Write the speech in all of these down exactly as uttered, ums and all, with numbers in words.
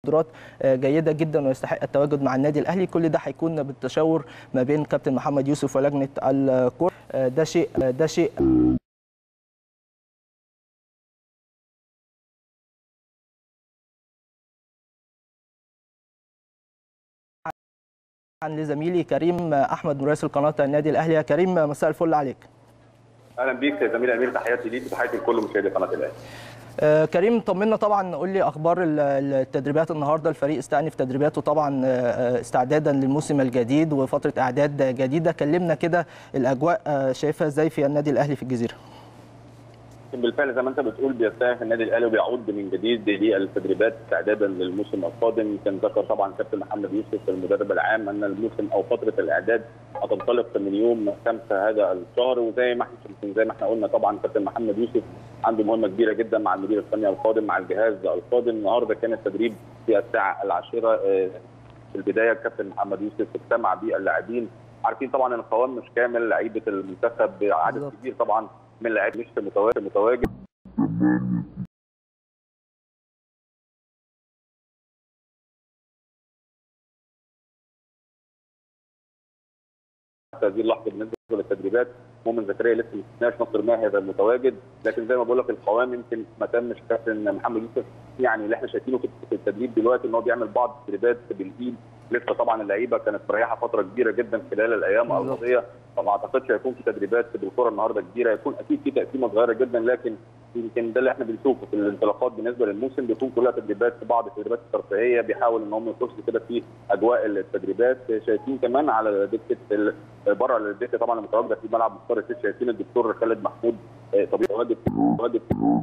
قدرات جيده جدا ويستحق التواجد مع النادي الاهلي. كل ده هيكون بالتشاور ما بين كابتن محمد يوسف ولجنه الكره. ده شيء ده شيء لزميلي كريم احمد مراسل قناه النادي الاهلي. يا كريم مساء الفل عليك. اهلا بيك يا زميل امير، تحياتي ليك وتحياتي لكل مشاهدي قناه الاهلي. آه كريم طمنا طبعا، قول لي اخبار التدريبات النهارده. الفريق استأنف تدريباته طبعا آه استعدادا للموسم الجديد وفتره اعداد جديده. كلمنا كده الاجواء آه شايفها ازاي في النادي الاهلي في الجزيره؟ بالفعل زي ما انت بتقول بيستأنف النادي الاهلي وبيعود من جديد للتدريبات استعدادا للموسم القادم. كان ذكر طبعا كابتن محمد يوسف المدرب العام ان الموسم او فتره الاعداد هتنطلق من يوم خمسة هذا الشهر، وزي ما احنا زي ما احنا قلنا طبعا كابتن محمد يوسف عنده مهمه كبيره جدا مع المدير الفني القادم مع الجهاز القادم. النهارده كان التدريب في الساعه العاشره. في البدايه الكابتن محمد يوسف اجتمع باللاعبين، عارفين طبعا ان القوام مش كامل، لعيبه المنتخب عدد كبير طبعا من اللاعبين مش متواجد. حتى هذه اللحظه بالنسبه للتدريبات مؤمن زكريا لسه ما شفناش، ناصر ماهر المتواجد، لكن زي ما بقول لك القوام يمكن ما تمش. كابتن محمد يوسف يعني اللي احنا شايفينه في التدريب دلوقتي ان هو بيعمل بعض التدريبات بالايد. لسه طبعا اللعيبه كانت مريحه فتره كبيره جدا خلال الايام الماضيه، فما اعتقدش هيكون في تدريبات بالكره النهارده كبيره. هيكون اكيد في تقسيمه صغيره جدا، لكن يمكن ده اللي احنا بنشوفه في الانطلاقات بالنسبه للموسم، بيكون كلها تدريبات في بعض التدريبات الترفيهيه، بيحاول ان هم يخشوا كده في اجواء التدريبات. شايفين كمان على دكه بره الدكه طبعا المتواجده في ملعب مختار السيسي، شايفين الدكتور خالد محمود طبيب متواجد متواجد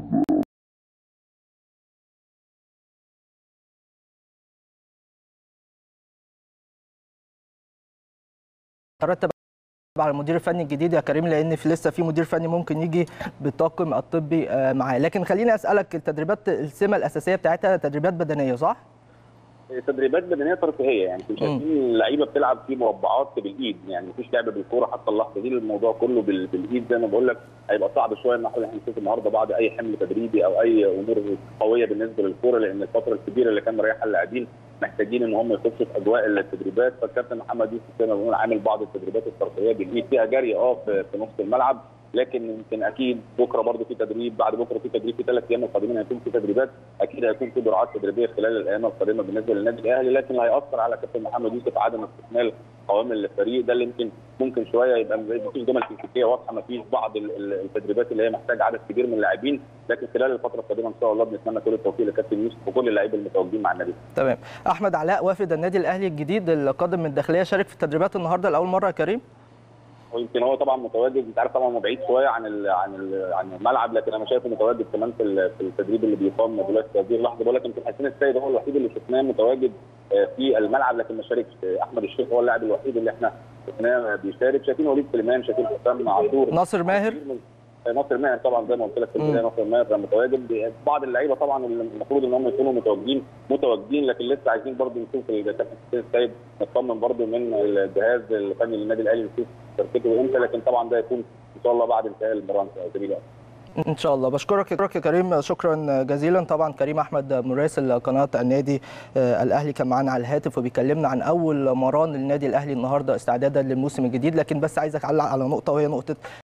ترتب على المدير الفني الجديد يا كريم، لان في لسه في مدير فني ممكن يجي بالطاقم الطبي معاه. لكن خليني اسالك، التدريبات السمه الاساسيه بتاعتها تدريبات بدنيه صح؟ تدريبات بدنيه ترفيهيه، يعني مش شايفين اللعيبه بتلعب في مربعات بالايد، يعني مفيش لعب بالكوره حتى اللحظه دي، الموضوع كله بالايد. زي ما بقول لك هيبقى صعب شويه ان احنا نشوف النهارده بعد اي حمل تدريبي او اي امور قويه بالنسبه للكوره، لان الفتره الكبيره اللي كان مريحها اللاعبين محتاجين ان هم يخشوا في اجواء التدريبات. فالكابتن محمد يوسف زي ما بنقول عامل بعض التدريبات الترفيهيه بالايد، فيها جري اه في, في نص الملعب، لكن يمكن اكيد بكره برضه في تدريب، بعد بكره في تدريب، في ثلاث ايام القادمين هيكون في تدريبات، اكيد هيكون في جرعات تدريبيه خلال الايام القادمه بالنسبه للنادي الاهلي، لكن اللي هياثر على كابتن محمد يوسف عدم استكمال قوام الفريق. ده اللي يمكن ممكن شويه يبقى مفيش جمل تكتيكيه واضحه، مفيش بعض التدريبات اللي هي محتاجه عدد كبير من اللاعبين، لكن خلال الفتره القادمه ان شاء الله بنتمنى كل التوفيق لكابتن يوسف وكل اللاعبين المتواجدين مع النادي. تمام. احمد علاء وافد النادي الاهلي الجديد القادم من الداخليه شارك في التدريبات النهارده لاول مره يا كريم؟ ويمكن هو طبعا متواجد، انت عارف طبعا هو بعيد شويه عن ال عن ال عن الملعب، لكن انا شايفه متواجد كمان في في التدريب اللي بيقام دلوقتي في هذه اللحظه. بقول لك يمكن حسين السيد هو الوحيد اللي شفناه متواجد في الملعب لكن ما شاركش. احمد الشيخ هو اللاعب الوحيد اللي احنا شفناه بيشارك. شايفين وليد سليمان، شايفين حسام عاشور، ناصر ماهر ناصر ماهر طبعا زي ما قلت لك في البدايه، ناصر ماهر متواجد. بعض اللعيبه طبعا المفروض ان هم يكونوا متواجدين متواجدين لكن لسه عايزين برضه نشوف الكابتن حسين السيد، نطمن برضه من الجهاز الفني للنادي الاهلي نشوف تركيزه امتى، لكن طبعا ده يكون ان شاء الله بعد انتهاء المباراه ان شاء الله. بشكرك يا كريم شكرا جزيلا. طبعا كريم احمد مراسل قناه النادي الاهلي كان معانا على الهاتف وبيكلمنا عن اول مران للنادي الاهلي النهارده استعدادا للموسم الجديد. لكن بس عايزك اعلق على نقطه وهي نقطه